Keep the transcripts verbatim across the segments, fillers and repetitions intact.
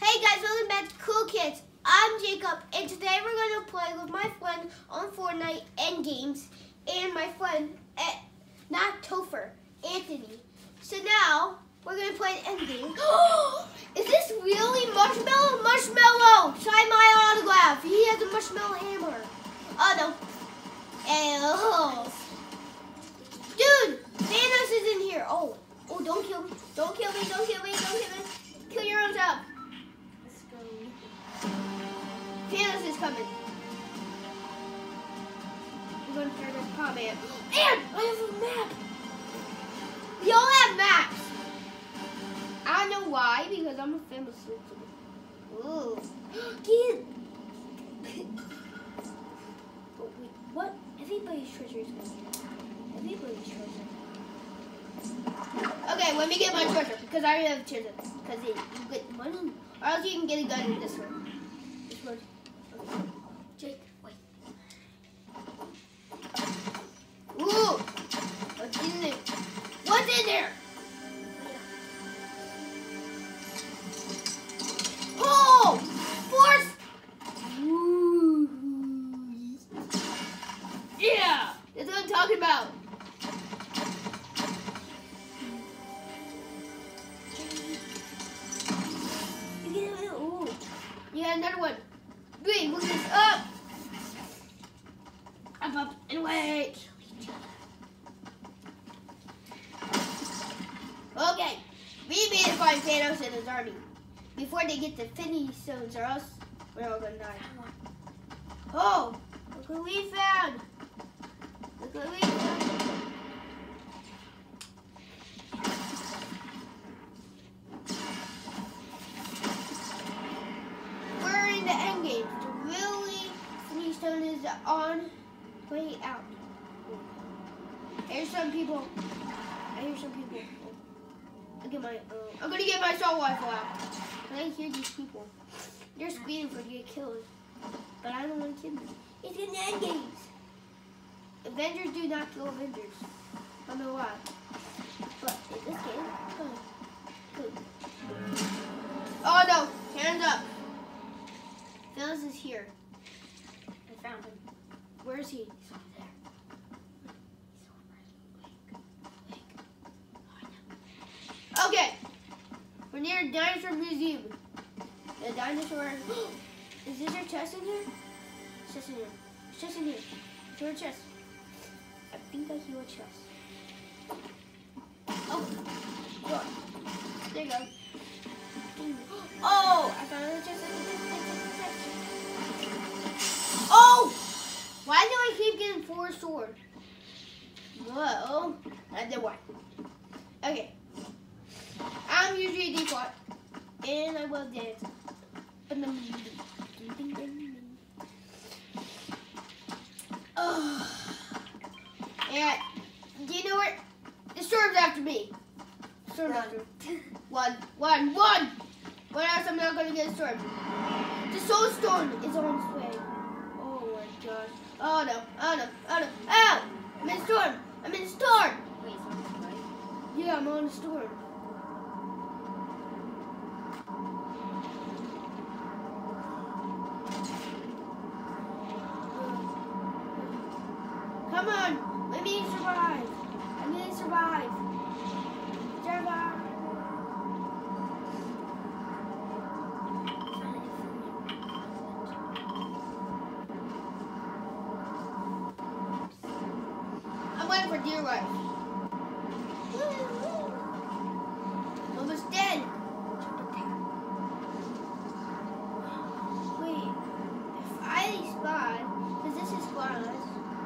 Hey guys, welcome back to Cool Kids. I'm Jacob, and today we're going to play with my friend on Fortnite End Games, and my friend, eh, not Topher, Anthony. So now, we're going to play an End Game. Is this really Marshmallow? Marshmallow! Try my autograph. He has a marshmallow hammer. Oh no. Else. Dude, Thanos is in here. Oh, oh, don't kill me. Don't kill me. Don't kill me. Don't kill me. Kill your own self. Let's go. Thanos is coming. We're going to turn this palm in. And I have a map. We all have maps. I don't know why, because I'm a famous YouTuber. Ooh. Kid. Oh, wait, what? Everybody's treasure is going here. Everybody's treasure. Okay, let me get my treasure, because I already have treasure. Because you get money, or else you can get a gun in this one. This one. Okay. Jake, wait. Ooh! What's in there? What's in there? Oh! Force! Ooh. Yeah! That's what I'm talking about. Ooh. You got another one. Wait, look this up. Up, up, and wait. Okay. We need to find Thanos and his army before they get the Infinity Stones, or else we're all gonna die. Oh! Look what we found! Look what we found! We're in the end game. So really, Infinity Stone is on way out. I hear some people. I hear some people. I'll get my, uh, I'm gonna get my assault rifle out. But I hear these people. They're screaming for to get killed. But I don't want to kill them. It's in the end games. Avengers do not kill Avengers. I don't know why. But in this game, oh, good. Oh no! Hands up! Thanos is here. I found him. Where is he? He's over there. Okay, we're near a dinosaur museum. The dinosaur. Is this your chest in here? It's chest in here. It's chest in here. It's your chest. I think I hear a chest. Oh, God. There you go. Oh, I found a chest. Oh! Why do I keep getting four swords? Whoa. I did one. Okay. I'm usually a default, and I will dance. Oh. And do you know what? The storm's after me. Storm's after me. One, one, one! What else? I'm not gonna get a storm. The soul storm is on its way. Oh my gosh. Oh no, oh no, oh no. Ow! I'm in a storm! I'm in a storm! Wait, it's on its way? Yeah, I'm on a storm. Come on, let me survive. I'm gonna survive. Survive. I'm waiting for dear life. Almost dead. Wait, if I spawn, because this is spawnless.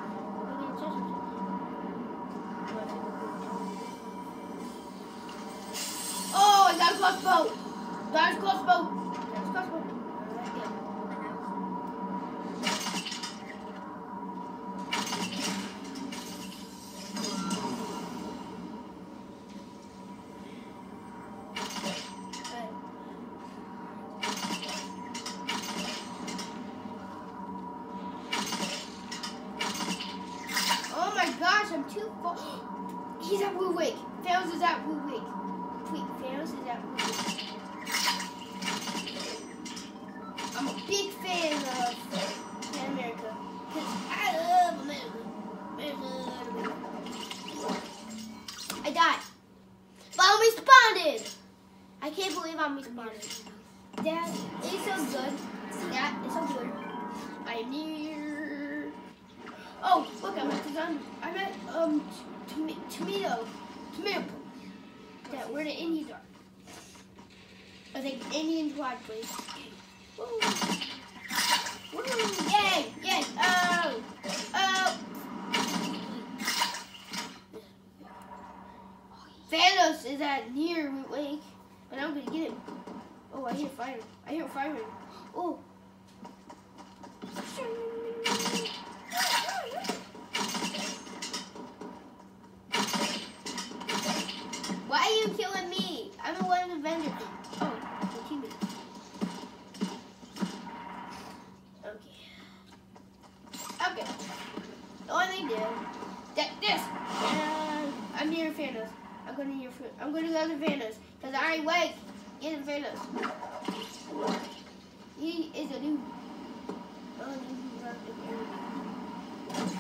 Oh, I got a crossbow. Got a crossbow. Got a crossbow. Oh my gosh, I'm too far. He's at Woolwich. Thanos is at Woolwich. Wait, Thanos is at Woolwich. I'm a big fan of Captain America because I love America. America, America. I died. But I responded. I can't believe I responded. That is so good. That is so good. I'm near. Oh, look! I'm at the I'm at um tom tomato tomato. That where the Indians are. I think Indians wide, please. Woo! Woo! Yay! Yay! Oh! Oh! Thanos is at near Root Lake, and I'm gonna get him. Oh, I hear fire. I hear fire. Oh. Why are you killing me? I'm the one of the vendor. Oh, my teammate. Okay. Okay. The only thing do that this. Uh, I'm near Thanos. I'm gonna near. I'm gonna go to Thanos because I ain't wake. Get him Thanos. He is a new. Oh, new okay.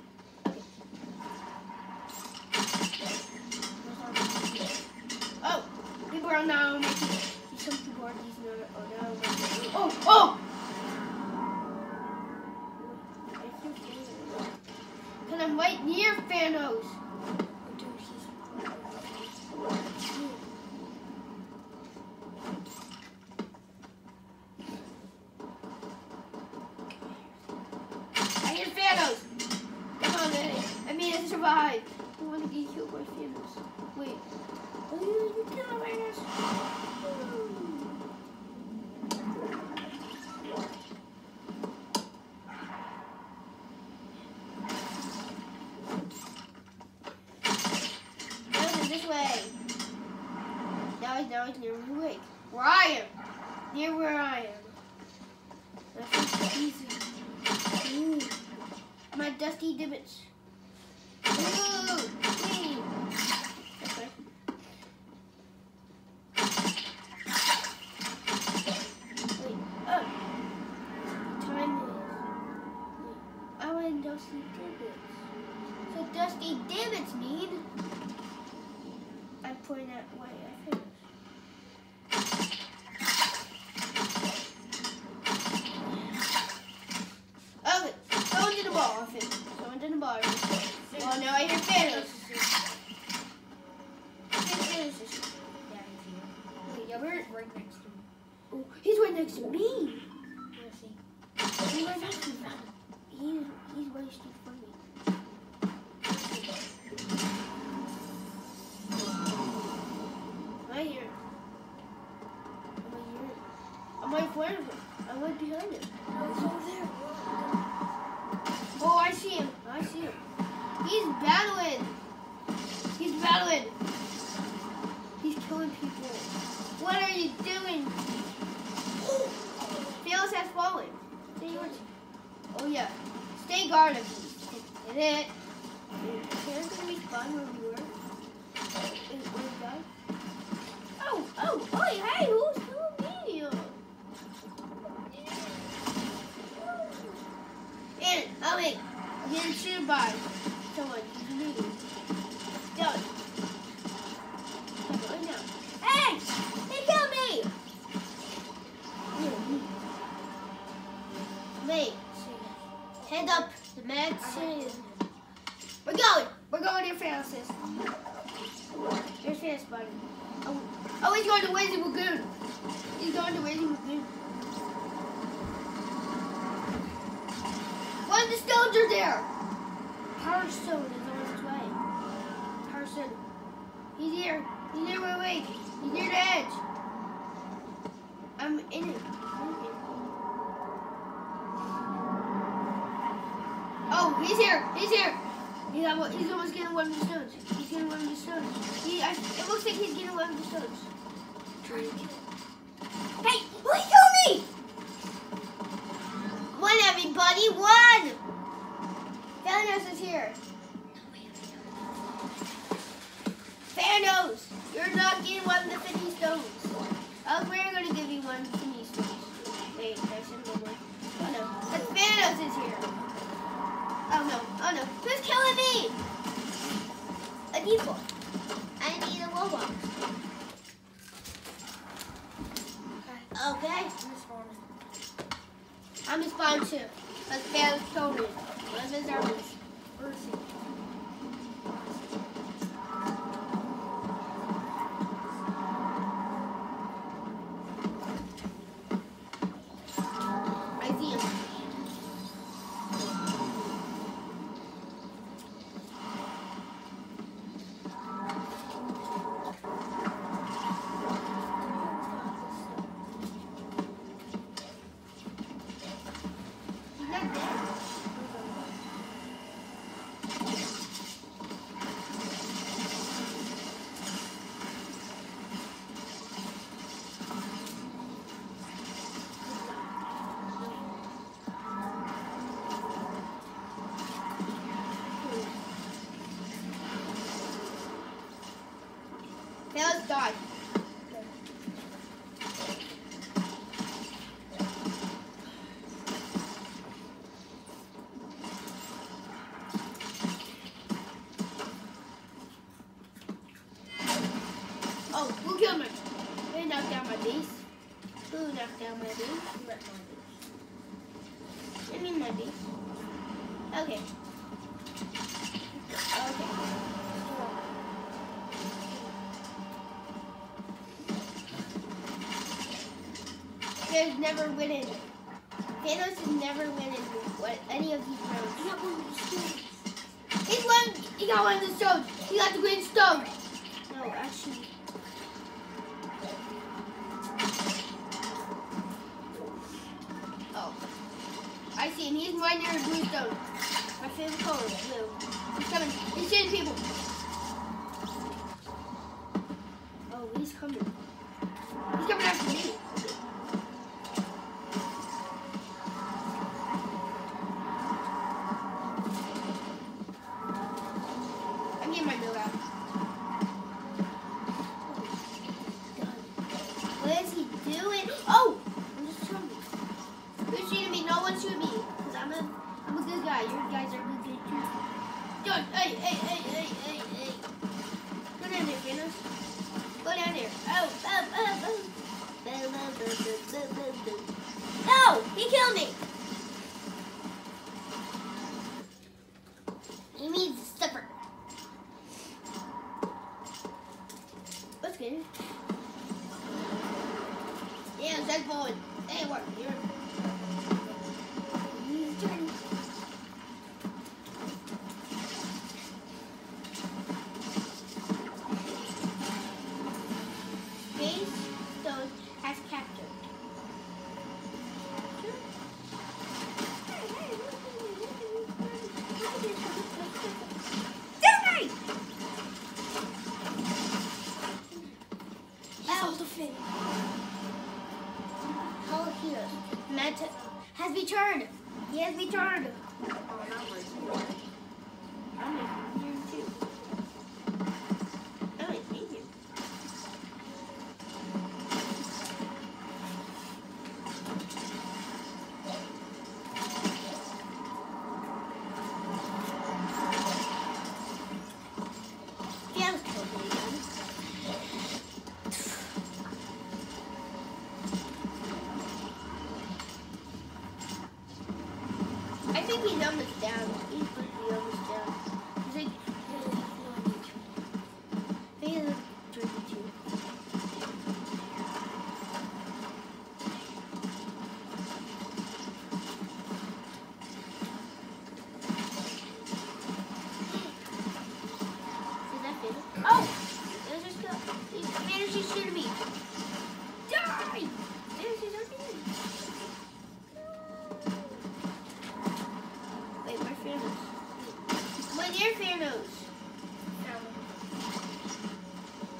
Oh, people are now making. Some people are using it. Oh no. Oh, oh! Because I'm right near Thanos. I hear Thanos. Come on, man. I mean, I survived. I want to get killed by Thanos. Wait. Oh, you, you killed Thanos. This way. Now he's now he's near the lake. Where I am. Near where I am. That's easy. Ooh. My dusty divots. Ooh. Hey. Okay. Wait. Oh. Time is. I want dusty divots. So dusty divots mean. I'm pointing that way, I think. Okay, go into the ball, I think. Go into the ball. Well, now I hear Thanos. Thanos is here. Yeah, he's here. Wait, yeah, we're Right next to him. oh, he's right next to me. Where is he? He's right next to me. He's, he's wasting from me. Right here. I'm right here. I'm right in front of him. I'm right behind him. No, he's over there. Oh, I see him. I see him. He's battling. He's battling. He's killing people. What are you doing? Thanos has fallen. Stay guarded. Oh, yeah. Stay guarded. Hit it. Thanos going to respawn where we were. Wait, where's the guy? Oh, oh, oh, hey, who's killing me? And, oh wait, I'm getting shooted by someone. He's moving. Done. Right now. Hey! They killed me! Wait. Head up. The mad city. We're going. We're going to Francis. There's Francis, buddy. Oh, oh, he's going to Lazy Lagoon. He's going to Lazy Lagoon. One of the stones are there. Power Stone is on its way. Power Stone. He's here. He's near my wake. He's near the edge. I'm in it. Oh, he's here. He's here. He's, almost, he's almost getting one of the stones. He's getting one of the stones. He, I, it looks like he's getting one of the stones. Trying to kill him. Hey, who killed me? One, everybody, one. Thanos is here. Thanos, you're not getting one of the fifty stones. Oh, we're gonna give you one Sneeze Toys. Wait, there's another one. Oh no, that's Thanos is here. Oh no, oh no, who's killing me? A default. I need a Roblox. Okay. Okay. I'm respawning. I'm spawned too. Let's Thanos killed me. One of his armies. Where is he? I see him. He's not dead. Thanos died. Oh, who killed me? Who knocked down my base? Who knocked down my base? You wrecked my base. I mean my base. Okay. Okay. There's never winning. Thanos is never winning what any of these rounds. He got one of the stones. He's won. He got one of the stones. He got the green stone. No, actually. Oh, I see him. He's right near the blue stone. My favorite color, blue. He's coming. He's shooting people. Oh, he's coming. He's coming after me. I'm getting my build out. What is he doing? Oh! I'm just shooting me. Who's shooting me? No one shoot me. Because I'm a, I'm a good guy. You guys are good, good too. Don't, hey, hey, hey, hey, hey, hey. Go down there, Thanos. Go down there. Oh, oh, oh, oh. Boom, boom, boom, boom, boom, boom, boom. No! He killed me! He needs a suffer. What's good? Yeah, that's forward. Hey, what? You're. He's turning. Space Stone has captured. Die! He's the fin. All heroes. Matt has returned. He has returned. Oh, not worth it. I'm here too. Oh, thank you. Yeah, I was totally done. I think he's almost down. He's supposed to be almost down. He's like, I think he's like thirty-two. Is that Thanos? Oh! Thanos just killed. Thanos just shooting me. Die! Thanos is hurting me. Wait, where's Thanos? Wait, there's Thanos.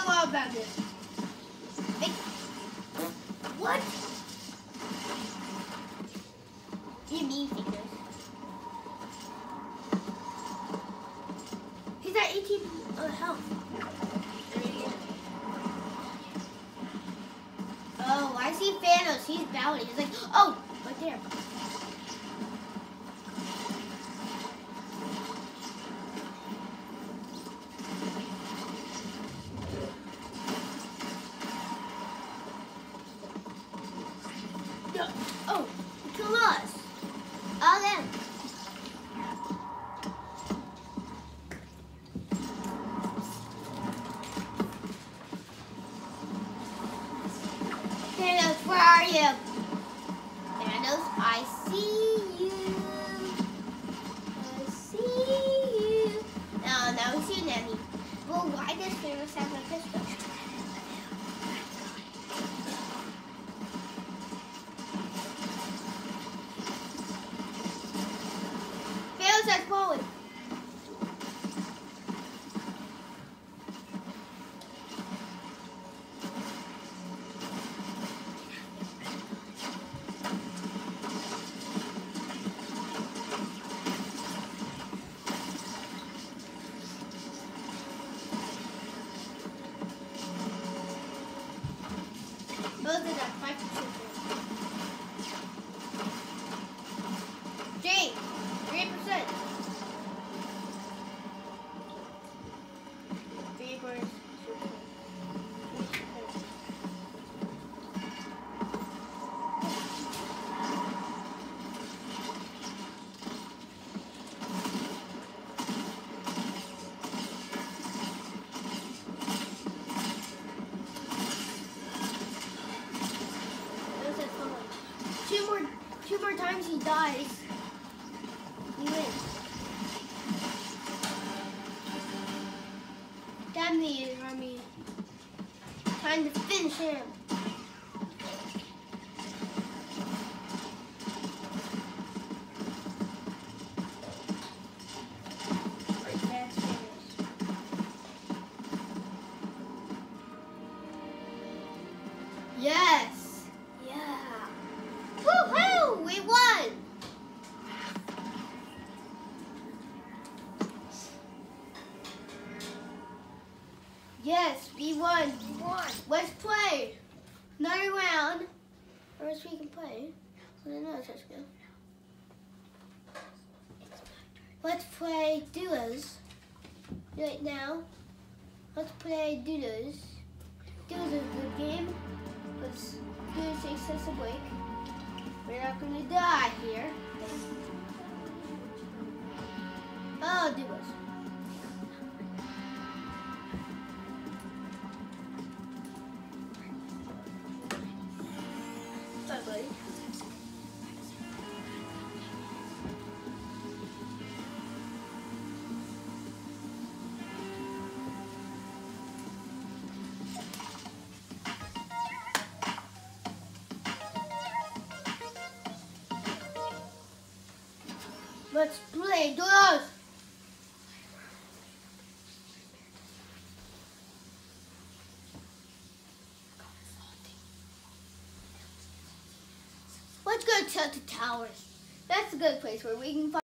all about this. Hey. What? You mean fingers. He's at eighteen uh, health. Oh, I see Thanos. He's bowing. He's like, oh, right there. Oh, kill us. All them. Thanos, where are you? Thanos, I see you. I see you. No, no, we see Nanny. Well, why does Thanos have a pistol? Thanos has fallen. Both of them, five percent. Jay, three percent. Three percent. Two more, two more times he dies. He wins. Damn the army. Time to finish him. That's finished. Yes. Woohoo! We won! Yes, we won. We won. Let's play another round. Or else we can play another touch go. Let's play duos. Right now. Let's play duos. Duos is a good game. Let's duos takes us a break. We're not gonna die here. Oh, do us. Sorry, buddy. Let's play duos. Let's go to the towers. That's a good place where we can find